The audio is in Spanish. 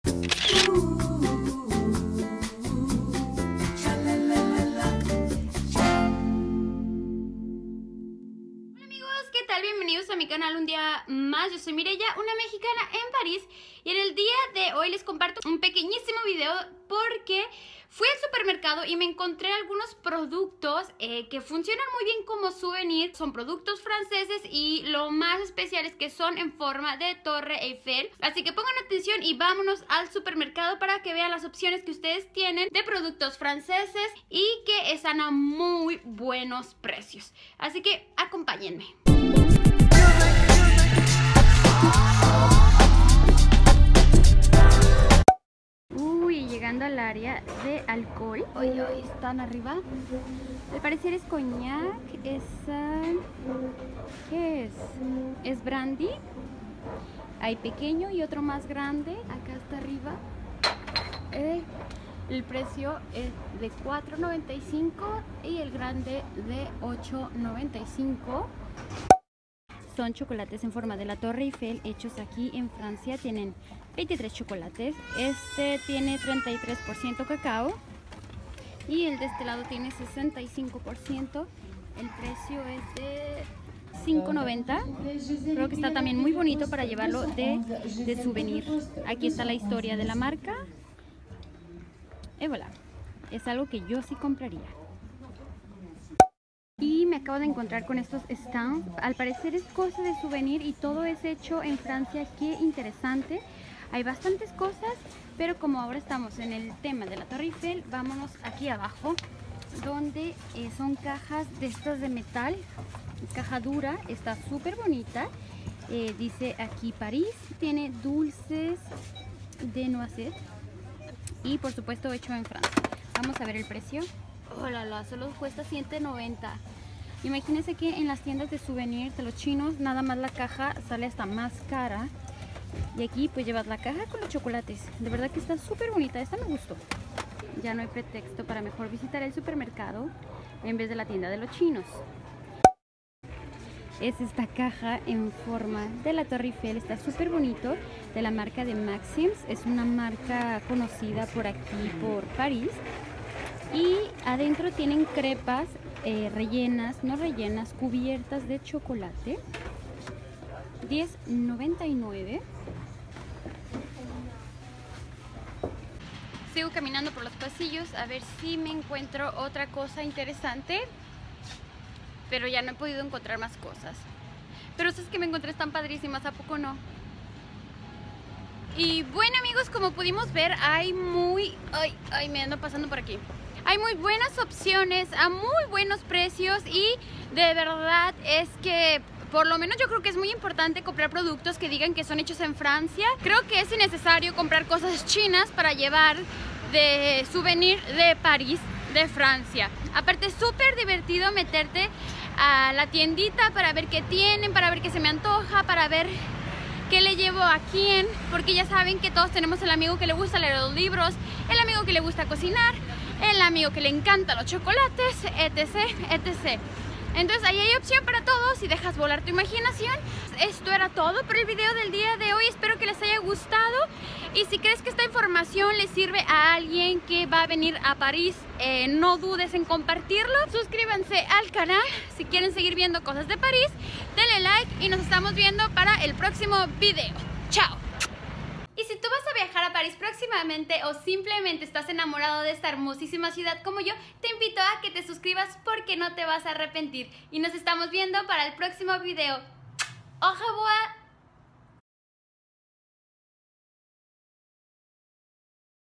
¿Qué tal? Bienvenidos a mi canal un día más. Yo soy Mireya, una mexicana en París, y en el día de hoy les comparto un pequeñísimo video porque fui al supermercado y me encontré algunos productos que funcionan muy bien como souvenir. Son productos franceses y lo más especial es que son en forma de Torre Eiffel. Así que pongan atención y vámonos al supermercado para que vean las opciones que ustedes tienen de productos franceses y que están a muy buenos precios. Así que acompáñenme. Llegando al área de alcohol. Hoy están arriba. Al parecer es coñac. ¿Qué es? Es brandy. Hay pequeño y otro más grande. Acá está arriba. El precio es de $4.95 y el grande de $8.95. Son chocolates en forma de la Torre Eiffel, hechos aquí en Francia. Tienen 23 chocolates. Este tiene 33% cacao y el de este lado tiene 65%. El precio es de $5.90. Creo que está también muy bonito para llevarlo de souvenir. Aquí está la historia de la marca. Y voilà. Es algo que yo sí compraría. Y me acabo de encontrar con estos stands. Al parecer es cosa de souvenir y todo es hecho en Francia. Qué interesante. Hay bastantes cosas, pero como ahora estamos en el tema de la Torre Eiffel, vámonos aquí abajo, donde son cajas de estas de metal. Caja dura, está súper bonita. Dice aquí París. Tiene dulces de noisette y por supuesto hecho en Francia. Vamos a ver el precio. Oh la la, solo cuesta $7.90. Imagínense que en las tiendas de souvenirs de los chinos nada más la caja sale hasta más cara. Y aquí pues llevas la caja con los chocolates. De verdad que está súper bonita, esta me gustó. Ya no hay pretexto para mejor visitar el supermercado en vez de la tienda de los chinos. Es esta caja en forma de la Torre Eiffel, está súper bonito, de la marca de Maxims. Es una marca conocida por aquí, por París. Y adentro tienen crepas rellenas, no rellenas, cubiertas de chocolate. $10.99. Sigo caminando por los pasillos a ver si me encuentro otra cosa interesante, pero ya no he podido encontrar más cosas. Pero esas que me encontré están padrísimas, ¿a poco no? Y bueno amigos, como pudimos ver, hay me ando pasando por aquí. Hay muy buenas opciones a muy buenos precios y de verdad es que por lo menos yo creo que es muy importante comprar productos que digan que son hechos en Francia. Creo que es innecesario comprar cosas chinas para llevar de souvenir de París, de Francia. Aparte es súper divertido meterte a la tiendita para ver qué tienen, para ver qué se me antoja, para ver qué le llevo a quién, porque ya saben que todos tenemos el amigo que le gusta leer los libros, el amigo que le gusta cocinar, el amigo que le encantan los chocolates, etc, etc. Entonces ahí hay opción para todos si dejas volar tu imaginación. Esto era todo por el video del día de hoy. Espero que les haya gustado. Y si crees que esta información le sirve a alguien que va a venir a París, no dudes en compartirlo. Suscríbanse al canal si quieren seguir viendo cosas de París. Denle like y nos estamos viendo para el próximo video. ¡Chao! Y si tú vas a viajar a París próximamente o simplemente estás enamorado de esta hermosísima ciudad como yo, te invito a que te suscribas porque no te vas a arrepentir. Y nos estamos viendo para el próximo video. ¡Au revoir!